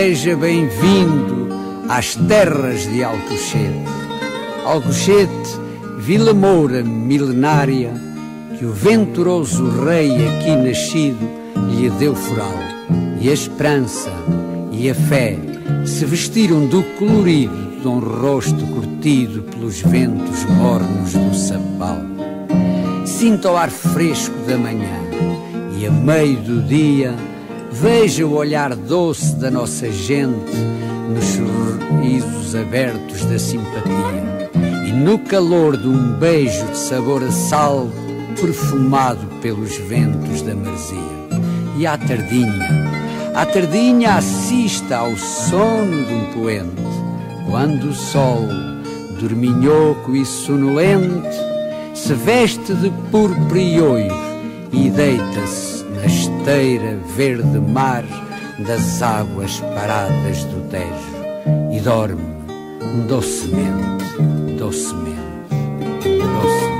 seja bem-vindo às terras de Alcochete. Alcochete, Vila Moura milenária, que o venturoso rei aqui nascido lhe deu foral, e a esperança e a fé se vestiram do colorido de um rosto curtido pelos ventos mornos do sabal. Sinta o ar fresco da manhã e a meio do dia veja o olhar doce da nossa gente nos sorrisos abertos da simpatia e no calor de um beijo de sabor a sal perfumado pelos ventos da marzia. E à tardinha assista ao sono de um poente, quando o sol, dorminhoco e sonolente, se veste de púrpura e oiro e deita-se na esteira verde mar das águas paradas do Tejo e dorme docemente, docemente, docemente.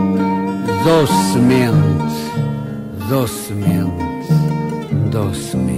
Docemente, docemente, docemente.